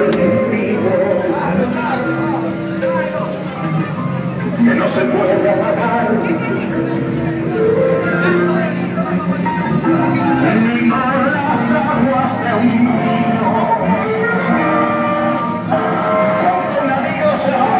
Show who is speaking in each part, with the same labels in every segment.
Speaker 1: conmigo, que no se puede apagar, ni con las aguas de un vino. Un amigo se va.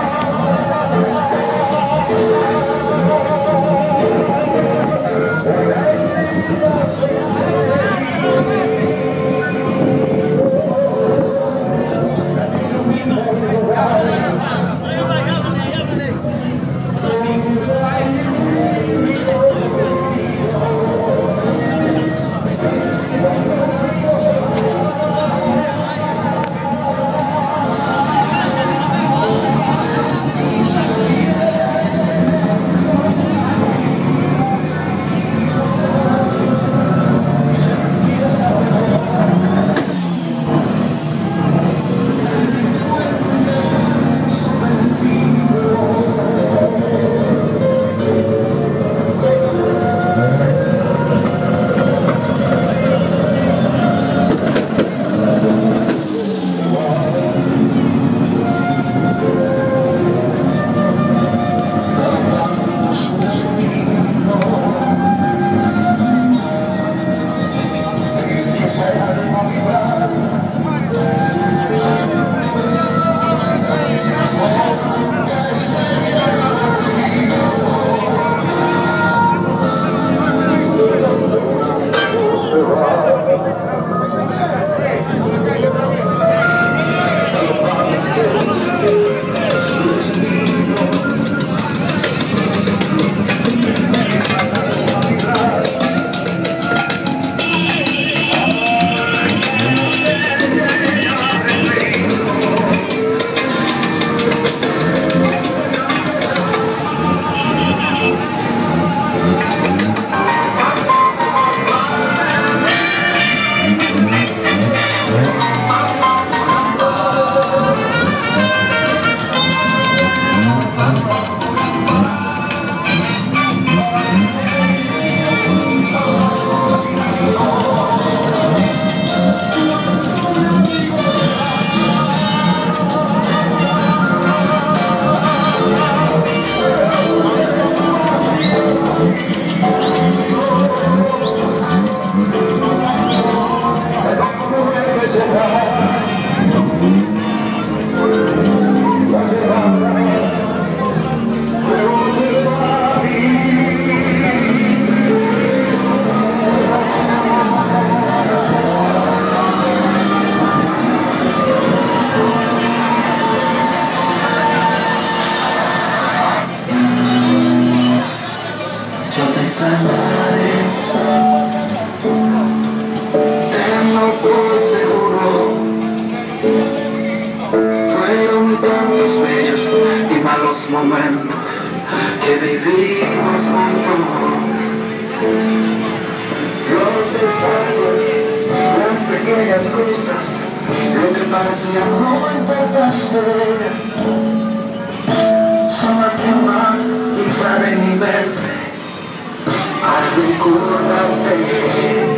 Speaker 2: Tenlo por seguro, fueron tantos bellos y malos momentos que vivimos juntos. Los detalles, las pequeñas cosas, lo que parecía no importante, son las que más invaden mi mente al recordarte.